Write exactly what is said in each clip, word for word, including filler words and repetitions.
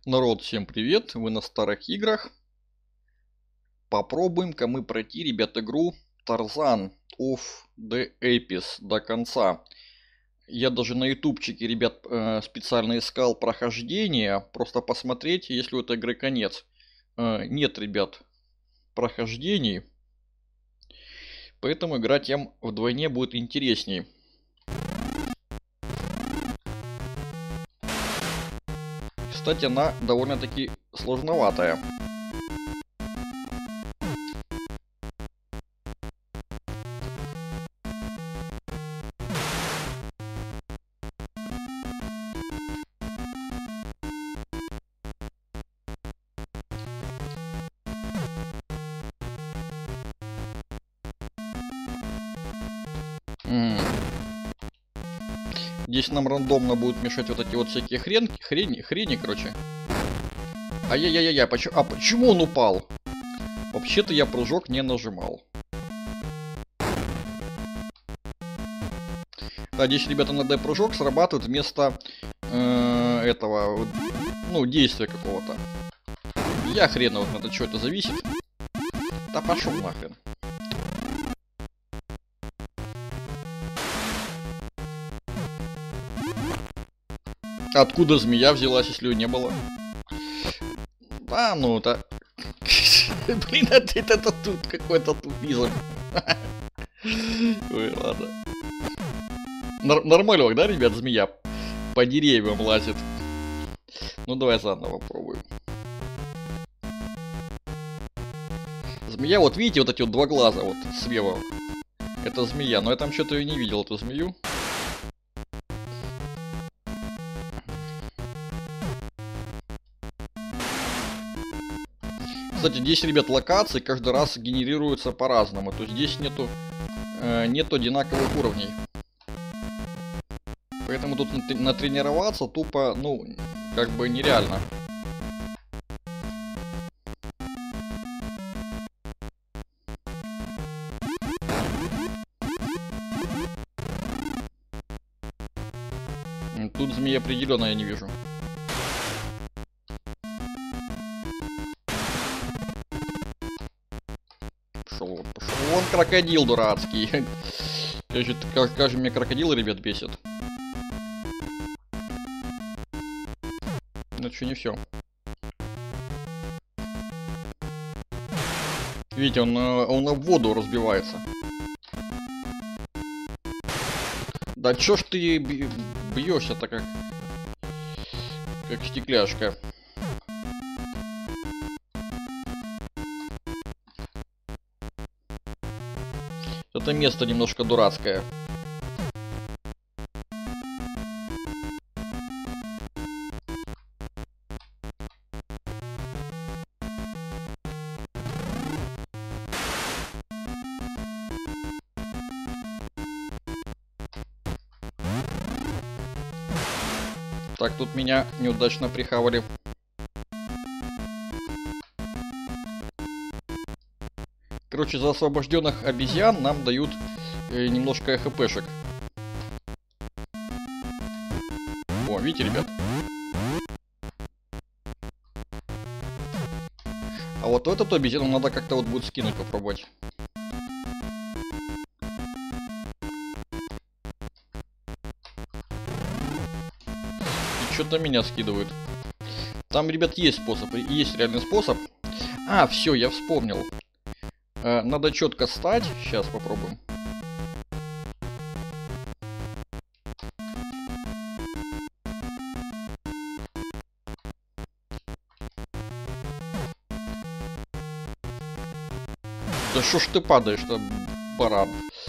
Народ, всем привет! Вы на старых играх. Попробуем-ка мы пройти, ребят, игру Tarzan of the Apes до конца. Я даже на ютубчике, ребят, э, специально искал прохождение, просто посмотреть, есть ли у этой игры конец. Э, нет, ребят, прохождений, поэтому играть тем вдвойне будет интересней. Кстати, она довольно-таки сложноватая. М. Здесь нам рандомно будут мешать вот эти вот всякие хрен, хрени, хрени, короче. Ай-яй-яй-яй, почему, а почему он упал? Вообще-то я прыжок не нажимал. Да, здесь, ребята, иногда прыжок срабатывает вместо э, этого, ну, действия какого-то. Я хрен вот на это, что это зависит. Да пошел нахрен. Откуда змея взялась, если ее не было? Да, ну это... Блин, это, это, это тут какой-то тупизм. Ой, ладно. Нор нормалек, да, ребят, змея? По деревьям лазит. Ну давай заново попробуем. Змея, вот видите, вот эти вот два глаза, вот слева. Это змея, но я там что-то ее не видел, эту змею. Кстати, здесь, ребят, локации каждый раз генерируются по-разному. То есть здесь нету, э, нету одинаковых уровней. Поэтому тут натренироваться тупо, ну, как бы нереально. Тут змеи определенно я не вижу. Пошел, пошел. Вон крокодил дурацкий. Как, как же меня крокодилы, ребят, бесят. Ну, это еще не все. Видите, он, он в воду разбивается. Да чё ж ты бьешься-то как... Как стекляшка. Это место немножко дурацкое. Так, тут меня неудачно прихавали. Короче, за освобожденных обезьян нам дают э, немножко хпшек. О, видите, ребят? А вот этот обезьяну надо как-то вот будет скинуть, попробовать. И что-то меня скидывают. Там, ребят, есть способ, есть реальный способ. А, все, я вспомнил. Надо четко стать. Сейчас попробуем. Да шо ж ты падаешь-то, баран?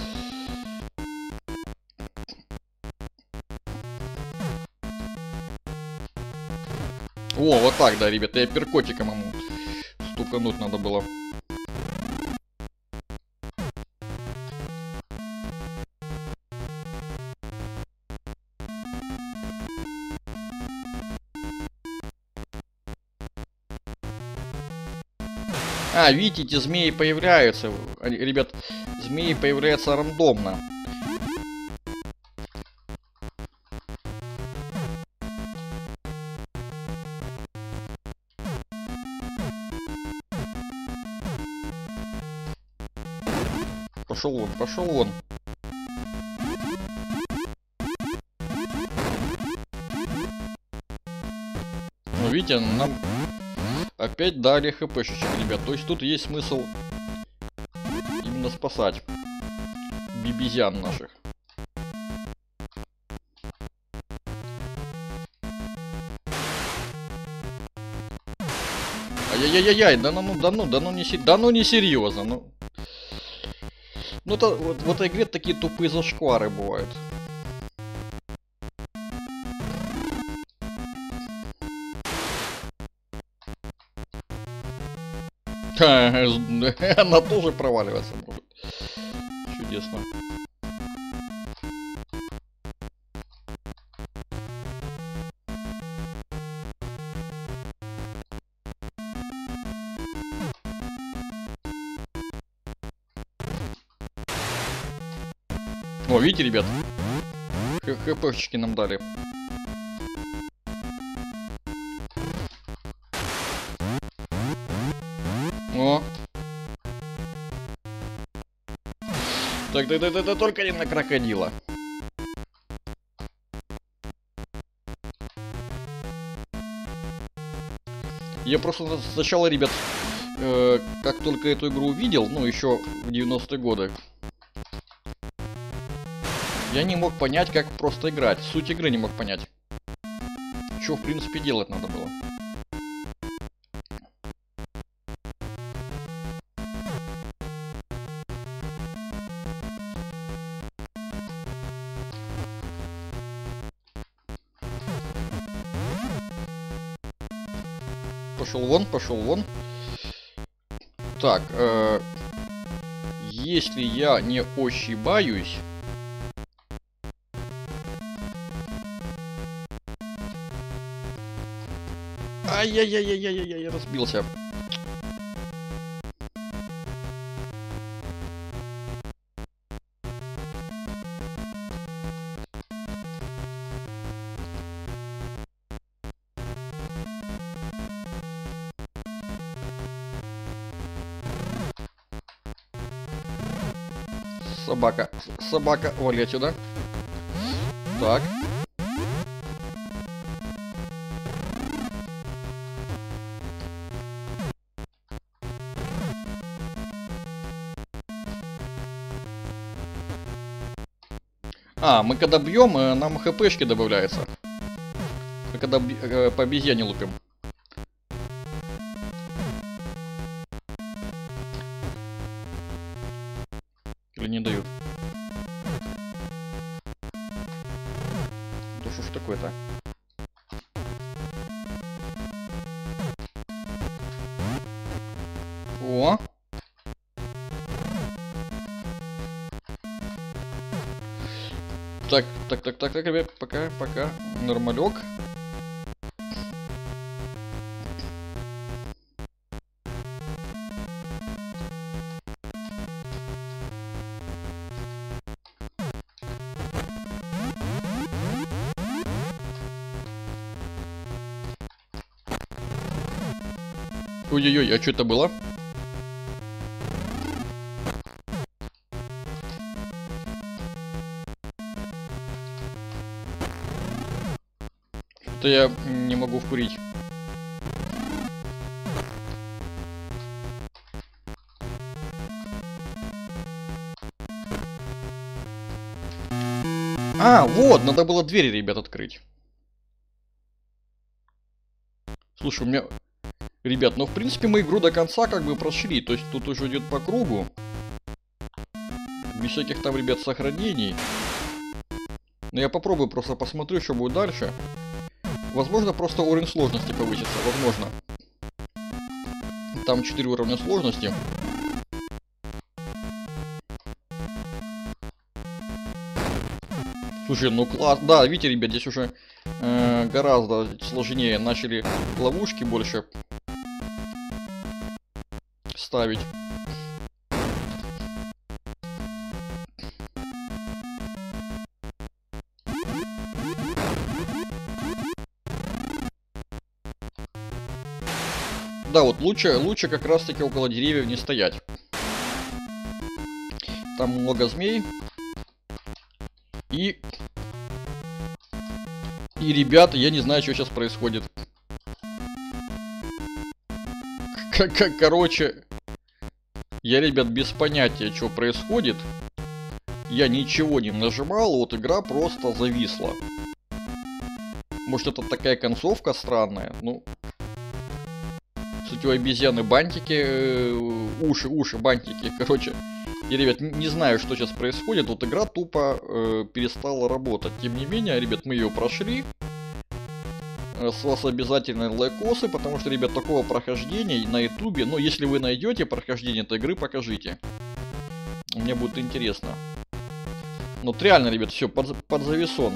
О, вот так, да, ребята, я перкотиком ему стукануть надо было. А, видите, эти змеи появляются. Они, ребят, змеи появляются рандомно. Пошел вон, пошел вон. Ну, видите, нам опять дали хпшечек, ребят. То есть тут есть смысл именно спасать бибизян наших. Ай-яй-яй-яй, да ну, ну, да ну, да ну не, да ну не серьезно, ну. Ну, это, вот, в этой игре такие тупые зашквары бывают. Она тоже проваливаться может. Чудесно. О, видите, ребят? ХПшечки нам дали. О. Так, да, да, да, да, только не на крокодила. Я просто сначала, ребят, э, как только эту игру увидел, ну, еще в девяностые годы, я не мог понять, как просто играть. Суть игры не мог понять. Что, в принципе, делать надо было. Пошел вон, пошел вон. Так, э, если я не ошибаюсь... Ай-яй-яй-яй-яй-яй, я разбился. Собака, собака, вали отсюда. Так. А, мы когда бьем, нам хпшки добавляются. Мы когда э, по обезьяне лупим. Или не дают? Да что ж такое-то? О! Так, так, так, так, так, ребят, пока, пока, нормалек. Ой-ой-ой, а что это было? Что-то я не могу вкурить. А, вот, надо было двери, ребят, открыть. Слушай, у меня... Ребят, ну в принципе мы игру до конца как бы прошли. То есть тут уже идет по кругу. Без всяких там, ребят, сохранений. Но я попробую, просто посмотрю, что будет дальше. Возможно, просто уровень сложности повысится. Возможно. Там четыре уровня сложности. Слушай, ну класс. Да, видите, ребят, здесь уже э, гораздо сложнее. Начали ловушки больше ставить. Да, вот лучше, лучше как раз таки около деревьев не стоять. Там много змей. И... И, ребята, я не знаю, что сейчас происходит. Как, короче... Я, ребят, без понятия, что происходит. Я ничего не нажимал, вот игра просто зависла. Может, это такая концовка странная? Ну... Кстати, у обезьяны бантики, э, уши, уши, бантики, короче. И, ребят, не знаю, что сейчас происходит. Вот игра тупо э, перестала работать. Тем не менее, ребят, мы ее прошли. С вас обязательно лайкосы, потому что, ребят, такого прохождения на ютубе, ну, если вы найдете прохождение этой игры, покажите. Мне будет интересно. Ну, вот реально, ребят, все, под, под завесон.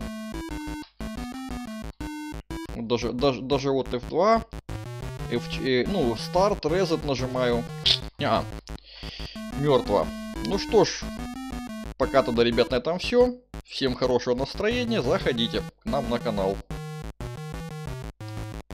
Даже, даже, даже вот эф два. F, э, ну, старт, резет нажимаю. А, мертво. Ну что ж, пока тогда, ребят, на этом все. Всем хорошего настроения, заходите к нам на канал.